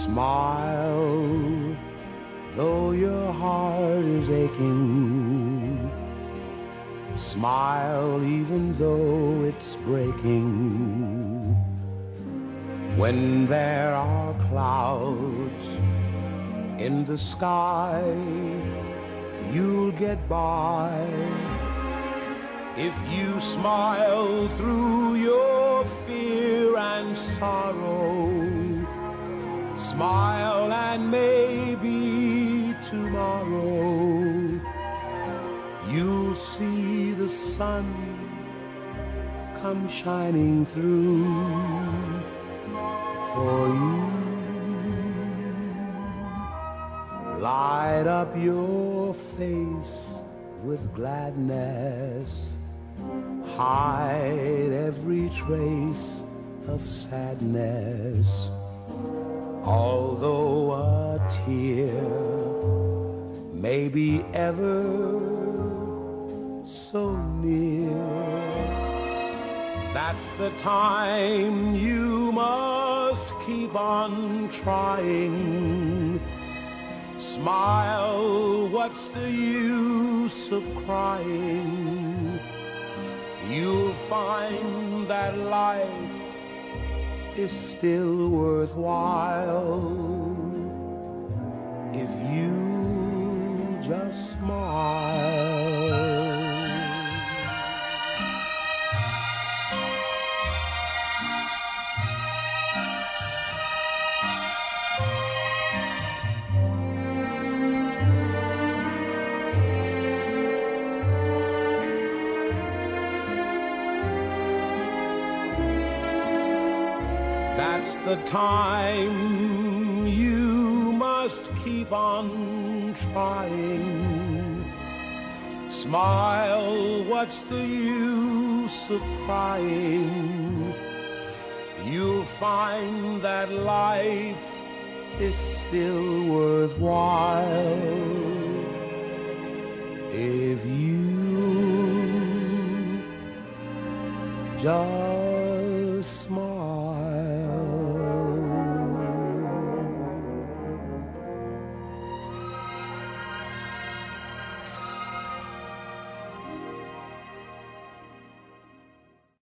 Smile, though your heart is aching. Smile, even though it's breaking. When there are clouds in the sky, you'll get by. If you smile through your fear and sorrow, smile and maybe tomorrow you'll see the sun come shining through for you. Light up your face with gladness, hide every trace of sadness. Although a tear may be ever so near, that's the time you must keep on trying. Smile, what's the use of crying? You'll find that life is still worthwhile if you just smile. That's the time you must keep on trying. Smile, what's the use of crying? You'll find that life is still worthwhile if you just